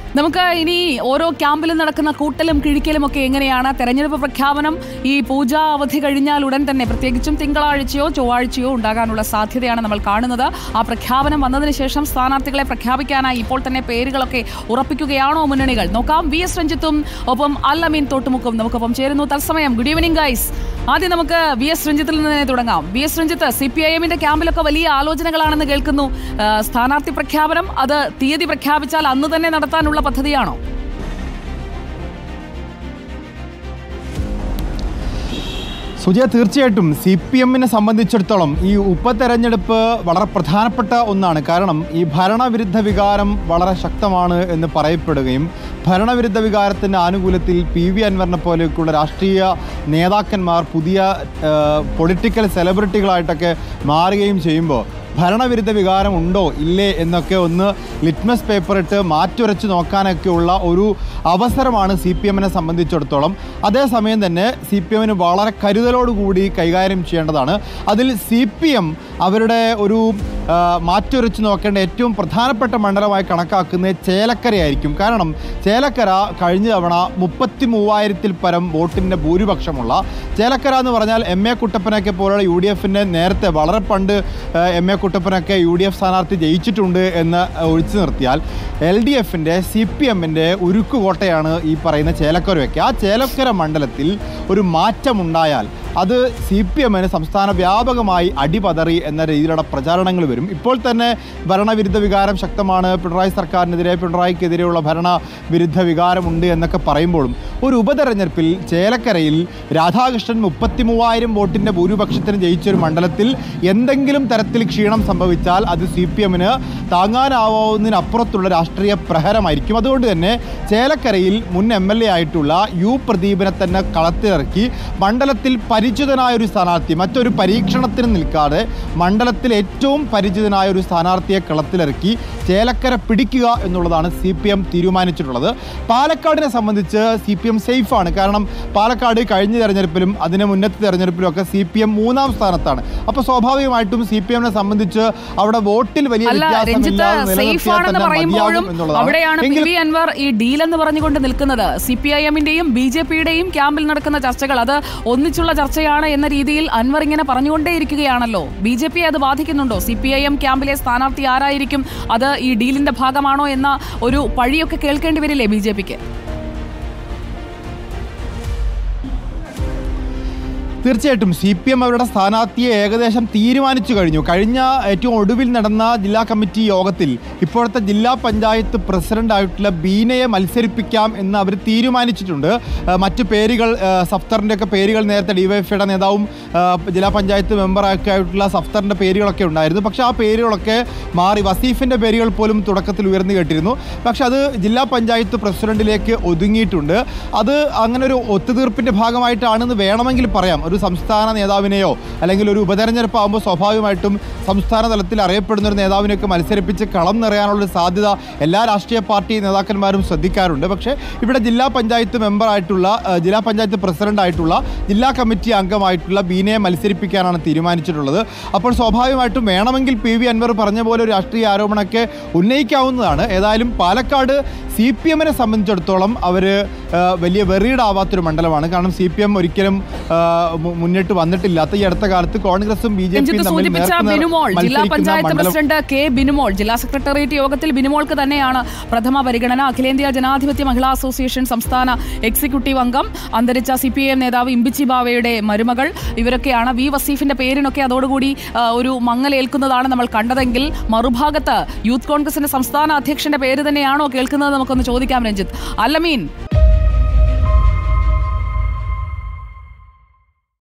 നമുക്ക് ഇനി ഓരോ ക്യാമ്പിലും നടക്കുന്ന കൂട്ടലും കിഴിക്കലും ഒക്കെ എങ്ങനെയാണ്? തെരഞ്ഞെടുപ്പ് പ്രഖ്യാപനം ഈ പൂജാ അവധി കഴിഞ്ഞാൽ ഉടൻ തന്നെ, പ്രത്യേകിച്ചും തിങ്കളാഴ്ചയോ ചൊവ്വാഴ്ചയോ ഉണ്ടാകാനുള്ള സാധ്യതയാണ് നമ്മൾ കാണുന്നത്. ആ പ്രഖ്യാപനം വന്നതിന് ശേഷം സ്ഥാനാർത്ഥികളെ പ്രഖ്യാപിക്കാനായി ഇപ്പോൾ തന്നെ പേരുകളൊക്കെ ഉറപ്പിക്കുകയാണോ മുന്നണികൾ? നോക്കാം. വി.എസ്. രഞ്ജിത്തും ഒപ്പം അൽ-അമീൻ തോട്ടുമുക്കും നമുക്കൊപ്പം ചേരുന്നു തത്സമയം. Good evening guys. ആദ്യം നമുക്ക് വി.എസ്. രഞ്ജിത്തിൽ നിന്ന് തന്നെ തുടങ്ങാം. വി.എസ്. രഞ്ജിത്ത്, CPIMന്റെ ക്യാമ്പിലൊക്കെ വലിയ ആലോചനകളാണെന്ന് കേൾക്കുന്നു. സ്ഥാനാർത്ഥി പ്രഖ്യാപനം അത് തീയതി പ്രഖ്യാപിച്ചാൽ അന്ന് തന്നെ നടത്താനുള്ള പദ്ധതിയാണോ? സുജയ, തീർച്ചയായിട്ടും CPMനെ സംബന്ധിച്ചിടത്തോളം ഈ ഉപതെരഞ്ഞെടുപ്പ് വളരെ പ്രധാനപ്പെട്ട ഒന്നാണ്. കാരണം ഈ ഭരണവിരുദ്ധ വികാരം വളരെ ശക്തമാണ് എന്ന് പറയപ്പെടുകയും ഭരണവിരുദ്ധ വികാരത്തിൻ്റെ ആനുകൂല്യത്തിൽ PV അൻവറിനെ പോലെയൊക്കെയുള്ള രാഷ്ട്രീയ നേതാക്കന്മാർ പുതിയ പൊളിറ്റിക്കൽ സെലിബ്രിറ്റികളായിട്ടൊക്കെ മാറുകയും ചെയ്യുമ്പോൾ ഭരണവിരുദ്ധ വികാരം ഉണ്ടോ ഇല്ലേ എന്നൊക്കെ ഒന്ന് ലിറ്റ്മസ് പേപ്പർ ഇട്ട് മാറ്റുരച്ച് നോക്കാനൊക്കെയുള്ള ഒരു അവസരമാണ് CPMനെ സംബന്ധിച്ചിടത്തോളം. അതേസമയം തന്നെ CPMന് വളരെ കരുതലോടുകൂടി കൈകാര്യം ചെയ്യേണ്ടതാണ്. അതിൽ CPM അവരുടെ ഒരു മാറ്റുരച്ച് നോക്കേണ്ട ഏറ്റവും പ്രധാനപ്പെട്ട മണ്ഡലമായി കണക്കാക്കുന്നത് ചേലക്കരയായിരിക്കും. കാരണം ചേലക്കര കഴിഞ്ഞ തവണ 33,000-ൽ പരം വോട്ടിൻ്റെ ഭൂരിപക്ഷമുള്ള ചേലക്കര എന്ന് പറഞ്ഞാൽ MA കുട്ടപ്പനൊക്കെ പോലുള്ള UDFൻ്റെ നേരത്തെ വളരെ പണ്ട് MA കുട്ടപ്പനൊക്കെ UDF സ്ഥാനാർത്ഥി ജയിച്ചിട്ടുണ്ട് എന്ന് ഒഴിച്ചു നിർത്തിയാൽ LDFൻ്റെ CPMൻ്റെ ഉരുക്കുകോട്ടയാണ് ഈ പറയുന്ന ചേലക്കരയൊക്കെ. ആ ചേലക്കര മണ്ഡലത്തിൽ ഒരു മാറ്റമുണ്ടായാൽ അത് CPMന് സംസ്ഥാന വ്യാപകമായി അടിപതറി എന്ന രീതിയിലുള്ള പ്രചാരണങ്ങൾ വരും. ഇപ്പോൾ തന്നെ ഭരണവിരുദ്ധ വികാരം ശക്തമാണ്, പിണറായി സർക്കാരിനെതിരെ, പിണറായിക്കെതിരെയുള്ള ഭരണവിരുദ്ധ വികാരമുണ്ട് എന്നൊക്കെ പറയുമ്പോഴും ഒരു ഉപതെരഞ്ഞെടുപ്പിൽ ചേലക്കരയിൽ രാധാകൃഷ്ണൻ 33,000 വോട്ടിൻ്റെ ഭൂരിപക്ഷത്തിന് ജയിച്ചൊരു മണ്ഡലത്തിൽ എന്തെങ്കിലും തരത്തിൽ ക്ഷീണം സംഭവിച്ചാൽ അത് CPMന് താങ്ങാനാവുന്നതിനപ്പുറത്തുള്ള രാഷ്ട്രീയ പ്രഹരമായിരിക്കും. അതുകൊണ്ട് തന്നെ ചേലക്കരയിൽ മുൻ MLA ആയിട്ടുള്ള U പ്രദീപിനെ തന്നെ കളത്തിലിറക്കി മണ്ഡലത്തിൽ പരിചിതനായ ഒരു സ്ഥാനാർത്ഥി, മറ്റൊരു പരീക്ഷണത്തിന് നിൽക്കാതെ മണ്ഡലത്തിൽ ഏറ്റവും പരിചിതനായ ഒരു സ്ഥാനാർത്ഥിയെ കളത്തിലിറക്കി ചേലക്കര പിടിക്കുക എന്നുള്ളതാണ് CPM തീരുമാനിച്ചിട്ടുള്ളത്. പാലക്കാടിനെ സംബന്ധിച്ച് CPM സേഫാണ്. കാരണം പാലക്കാട് കഴിഞ്ഞ തെരഞ്ഞെടുപ്പിലും അതിന് മുന്നത്തെ തെരഞ്ഞെടുപ്പിലും ഒക്കെ CPM 3-ാം സ്ഥാനത്താണ്. അപ്പോൾ സ്വാഭാവികമായിട്ടും CPMനെ സംബന്ധിച്ച് അവിടെ വോട്ടിൽ വലിയ അവിടെയാണ് PV അൻവർ ഈ ഡീൽ എന്ന് പറഞ്ഞുകൊണ്ട് നിൽക്കുന്നത്. CPIMന്റെയും BJPയുടെയും ക്യാമ്പിൽ നടക്കുന്ന ചർച്ചകൾ അത് ഒന്നിച്ചുള്ള ചർച്ചയാണ് എന്ന രീതിയിൽ അൻവർ ഇങ്ങനെ പറഞ്ഞുകൊണ്ടേയിരിക്കുകയാണല്ലോ. BJPയെ അത് ബാധിക്കുന്നുണ്ടോ? CPIM ക്യാമ്പിലെ സ്ഥാനാർത്ഥി ആരായിരിക്കും? അത് ഈ ഡീലിന്റെ ഭാഗമാണോ എന്ന ഒരു പഴിയൊക്കെ കേൾക്കേണ്ടി വരില്ലേ BJPക്ക്? തീർച്ചയായിട്ടും CPM അവരുടെ സ്ഥാനാർത്ഥിയെ ഏകദേശം തീരുമാനിച്ചു കഴിഞ്ഞു. കഴിഞ്ഞ ഏറ്റവും ഒടുവിൽ നടന്ന ജില്ലാ കമ്മിറ്റി യോഗത്തിൽ ഇപ്പോഴത്തെ ജില്ലാ പഞ്ചായത്ത് പ്രസിഡൻ്റായിട്ടുള്ള ബീനയെ മത്സരിപ്പിക്കാം എന്ന് അവർ തീരുമാനിച്ചിട്ടുണ്ട്. മറ്റ് പേരുകൾ, സഫ്തറിൻ്റെ ഒക്കെ പേരുകൾ നേരത്തെ DYFയുടെ നേതാവും ജില്ലാ പഞ്ചായത്ത് മെമ്പറൊക്കെ ആയിട്ടുള്ള സഫ്തറിൻ്റെ പേരുകളൊക്കെ ഉണ്ടായിരുന്നു. പക്ഷേ ആ പേരുകളൊക്കെ മാറി വസീഫിൻ്റെ പേരുകൾ പോലും തുടക്കത്തിൽ ഉയർന്നു കേട്ടിരുന്നു. പക്ഷെ അത് ജില്ലാ പഞ്ചായത്ത് പ്രസിഡന്റിലേക്ക് ഒതുങ്ങിയിട്ടുണ്ട്. അത് അങ്ങനെ ഒരു ഒത്തുതീർപ്പിൻ്റെ ഭാഗമായിട്ടാണെന്ന് വേണമെങ്കിൽ പറയാം. ഒരു സംസ്ഥാന നേതാവിനെയോ അല്ലെങ്കിൽ ഒരു ഉപതെരഞ്ഞെടുപ്പ് ആകുമ്പോൾ സ്വാഭാവികമായിട്ടും സംസ്ഥാന തലത്തിൽ അറിയപ്പെടുന്ന ഒരു നേതാവിനെയൊക്കെ മത്സരിപ്പിച്ച് കളം നിറയാനുള്ളൊരു സാധ്യത എല്ലാ രാഷ്ട്രീയ പാർട്ടി നേതാക്കന്മാരും ശ്രദ്ധിക്കാറുണ്ട്. പക്ഷേ ഇവിടെ ജില്ലാ പഞ്ചായത്ത് മെമ്പറായിട്ടുള്ള, ജില്ലാ പഞ്ചായത്ത് പ്രസിഡൻ്റായിട്ടുള്ള, ജില്ലാ കമ്മിറ്റി അംഗമായിട്ടുള്ള ബീനയെ മത്സരിപ്പിക്കാനാണ് തീരുമാനിച്ചിട്ടുള്ളത്. അപ്പോൾ സ്വാഭാവികമായിട്ടും വേണമെങ്കിൽ PV അൻവർ പറഞ്ഞ പോലെ ഒരു രാഷ്ട്രീയ ആരോപണമൊക്കെ ഉന്നയിക്കാവുന്നതാണ്. ഏതായാലും പാലക്കാട് CPMനെ സംബന്ധിച്ചിടത്തോളം അവർ വലിയ വെറീഡാവാത്തൊരു മണ്ഡലമാണ്. കാരണം CPM ഒരിക്കലും മുന്നിട്ട് വന്നിട്ടില്ലാത്ത ഈ അടുത്ത കാലത്ത് കോൺഗ്രസും BJPയും ജില്ലാ പഞ്ചായത്ത് പ്രസിഡന്റ് K. ബിനുമോൾ ജില്ലാ സെക്രട്ടേറിയറ്റ് യോഗത്തിൽ ബിനുമോൾക്ക് തന്നെയാണ് പ്രഥമ പരിഗണന. അഖിലേന്ത്യാ ജനാധിപത്യ മഹിളാ അസോസിയേഷൻ സംസ്ഥാന എക്സിക്യൂട്ടീവ് അംഗം, അന്തരിച്ച CPIM നേതാവ് ഇമ്പിച്ചി ബാവയുടെ മരുമകൾ, ഇവരൊക്കെയാണ്. വി വസീഫിന്റെ പേരിനൊക്കെ അതോടുകൂടി ഒരു മങ്ങലേൽക്കുന്നതാണ് നമ്മൾ കണ്ടതെങ്കിൽ മറുഭാഗത്ത് യൂത്ത് കോൺഗ്രസിന്റെ സംസ്ഥാന അധ്യക്ഷന്റെ പേര് തന്നെയാണോ കേൾക്കുന്നത്? നമുക്കൊന്ന് ചോദിക്കാം രഞ്ജിത്ത്. അൽ-അമീൻ,